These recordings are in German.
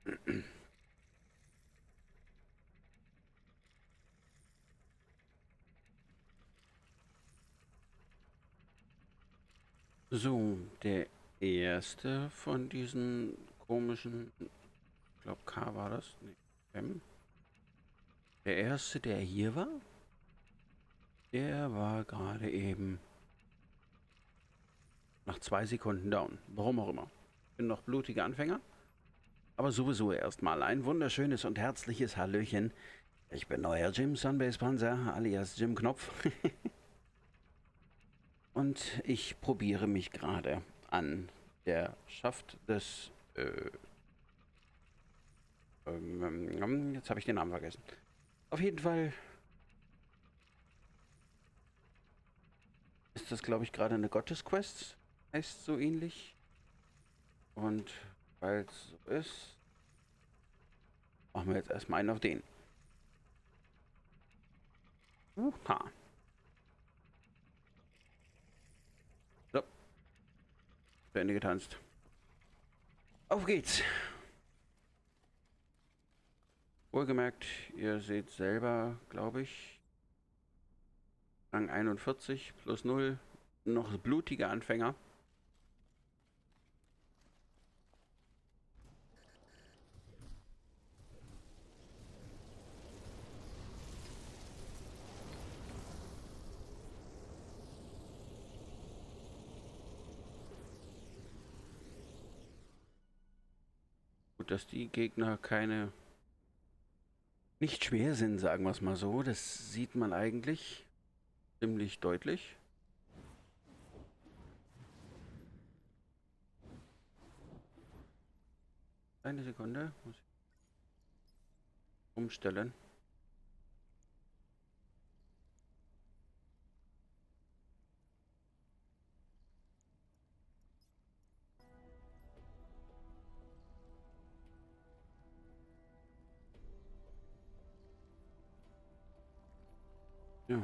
So, der erste von diesen komischen, ich glaube K war das, nee, M. Der erste, der hier war, der war gerade eben nach 2 Sekunden down. Warum auch immer. Bin noch blutiger Anfänger, aber sowieso erstmal ein wunderschönes und herzliches Hallöchen. Ich bin euer Jim Sunbase Panzer, alias Jim Knopf. Und ich probiere mich gerade an der Schaft des jetzt habe ich den Namen vergessen. Auf jeden Fall ist das, glaube ich, gerade eine Gottesquest. Heißt so ähnlich. Und weil es so ist, machen wir jetzt erstmal einen auf den. Ha. So, zu Ende getanzt. Auf geht's. Wohlgemerkt, ihr seht selber, glaube ich, Rang 41 plus 0, noch blutige Anfänger. Gut, dass die Gegner nicht schwer sind, sagen wir es mal so. Das sieht man eigentlich ziemlich deutlich. Eine Sekunde, muss ich umstellen. Ja.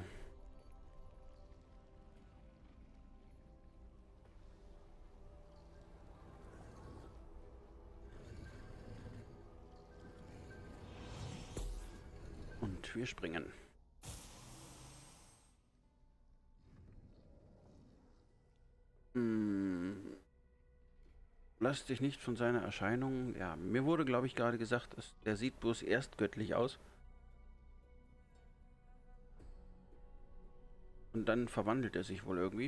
Und wir springen. Hm. Lass dich nicht von seiner Erscheinung. Ja, mir wurde, glaube ich, gerade gesagt, der sieht bloß erst göttlich aus. Und dann verwandelt er sich wohl irgendwie.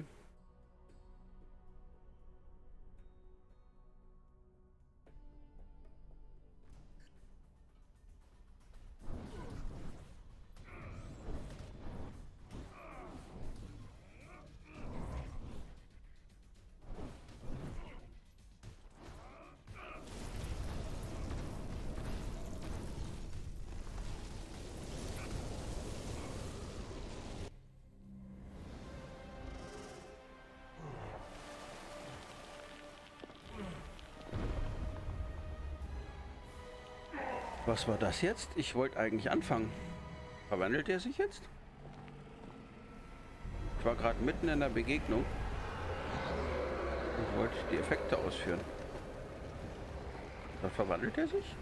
Was war das jetzt? Ich wollte eigentlich anfangen. Verwandelt er sich jetzt? Ich war gerade mitten in der Begegnung und wollte die Effekte ausführen. Da verwandelt er sich?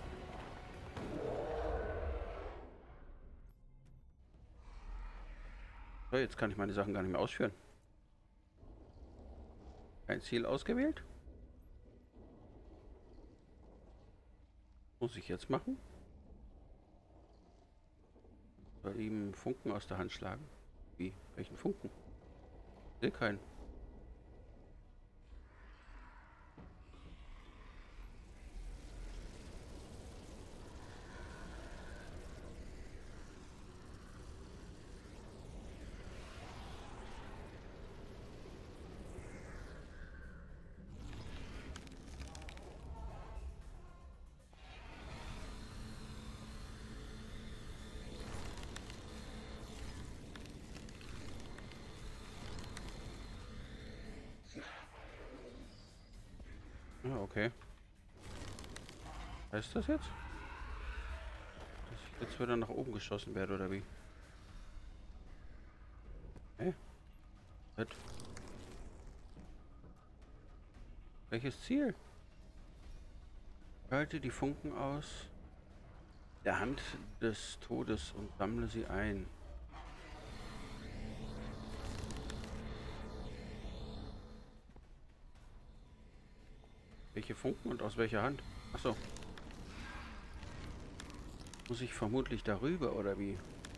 So, jetzt kann ich meine Sachen gar nicht mehr ausführen. Kein Ziel ausgewählt. Muss ich jetzt machen? Soll ihm Funken aus der Hand schlagen? Wie? Welchen Funken? Ich sehe keinen. Ja, okay. Heißt das jetzt? Dass ich jetzt wieder nach oben geschossen werde, oder wie? Hä? Was? Welches Ziel? Schalte die Funken aus der Hand des Todes und sammle sie ein. Welche Funken und aus welcher Hand? Achso. Muss ich vermutlich darüber, oder wie?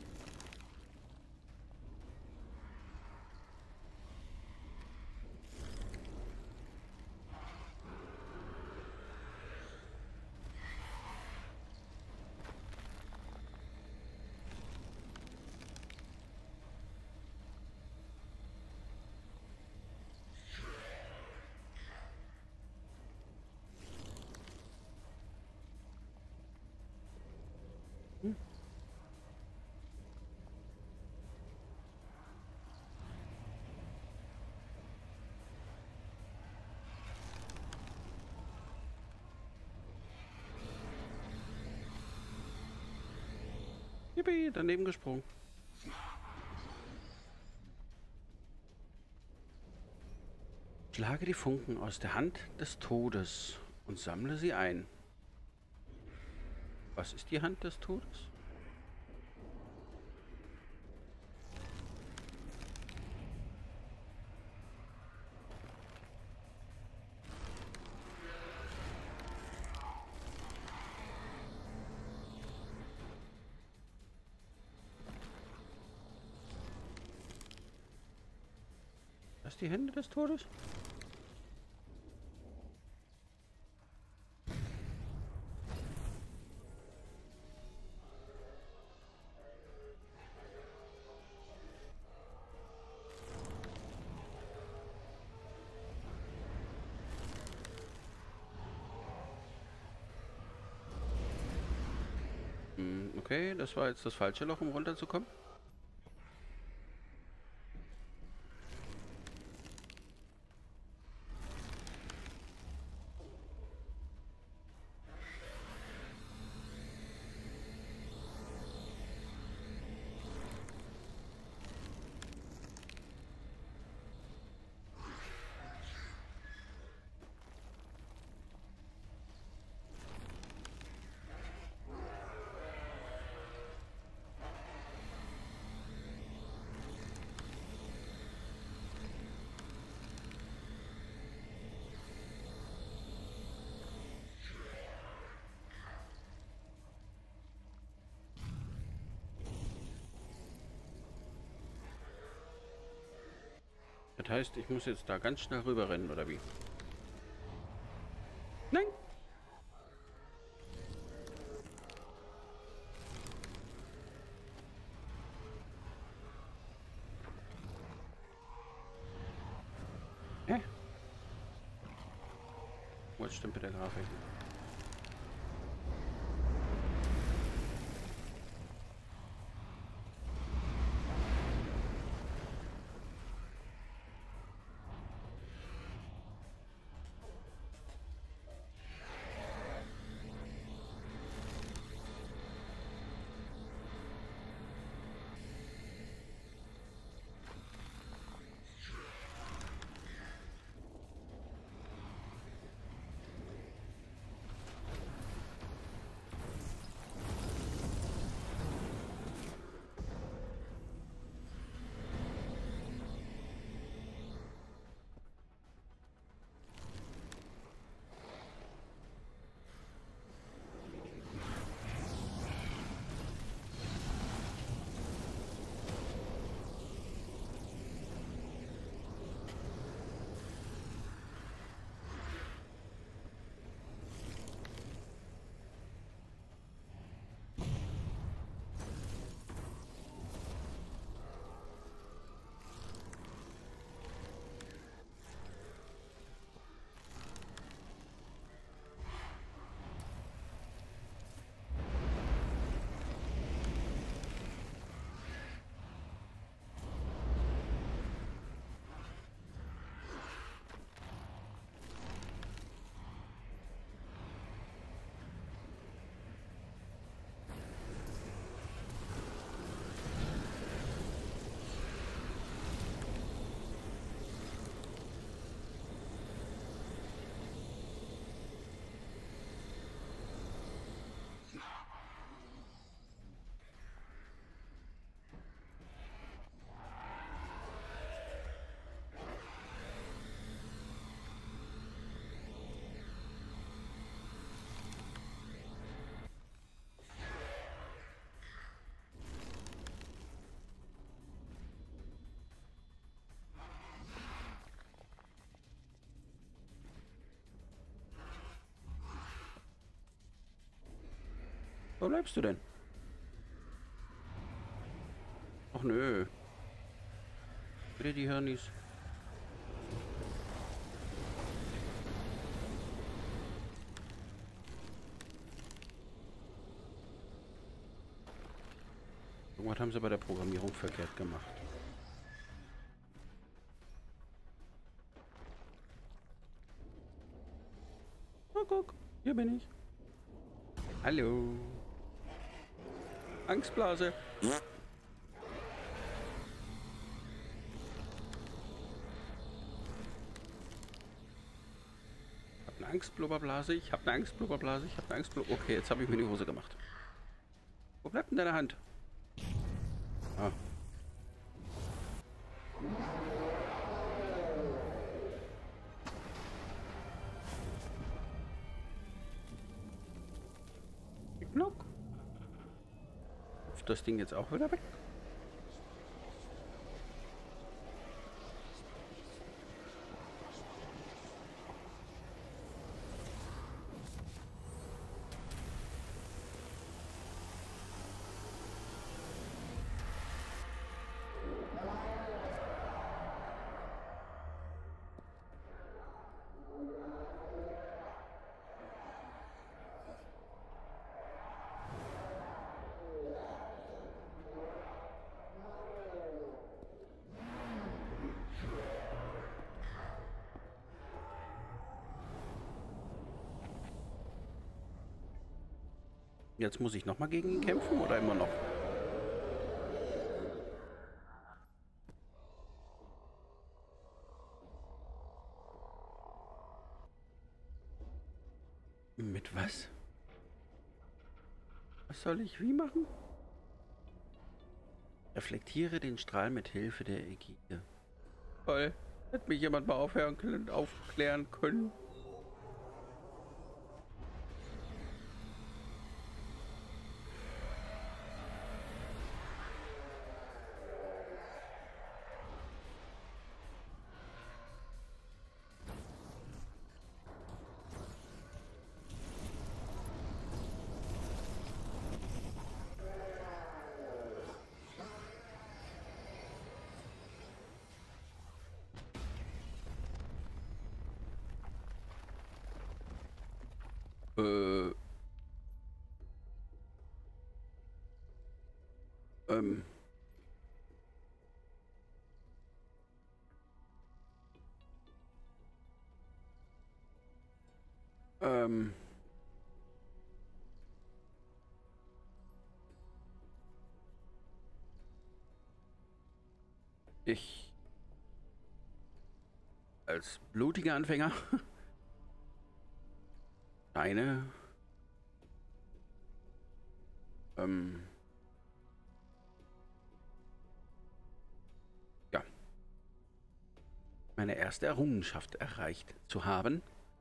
Hm? Yippie, daneben gesprungen. Schlage die Funken aus der Hand des Todes und sammle sie ein. Was ist die Hand des Todes? Das die Hände des Todes? Okay, das war jetzt das falsche Loch, um runterzukommen. Das heißt, ich muss jetzt da ganz schnell rüber rennen, oder wie? Nein! Hä? Was stimmt mit der Grafik? Wo bleibst du denn? Ach nö. Bitte die Hirnis. Irgendwas haben sie bei der Programmierung verkehrt gemacht. Oh, guck, hier bin ich. Hallo. Angstblase. Ich habe eine Angstblubberblase. Ich habe eine Angstblubberblase. Ich habe eine Angstblubber. Okay, jetzt habe ich mir die Hose gemacht. Wo bleibt denn deine Hand? Ah. Knuck. Das Ding jetzt auch wieder weg. Jetzt muss ich noch mal gegen ihn kämpfen oder immer noch? Mit was? Was soll ich wie machen? Reflektiere den Strahl mit Hilfe der Ägide. Toll. Hätte mich jemand mal aufklären können. Äh, ähm. Ähm. Ich als blutiger Anfänger scheine ja, meine erste Errungenschaft erreicht zu haben.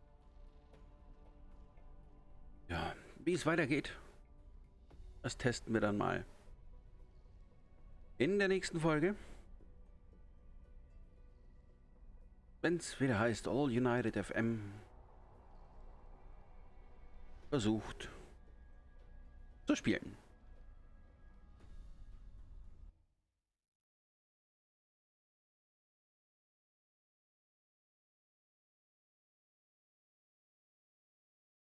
Ja, wie es weitergeht, das testen wir dann mal in der nächsten Folge. Wenn es wieder heißt, All United FM versucht zu spielen.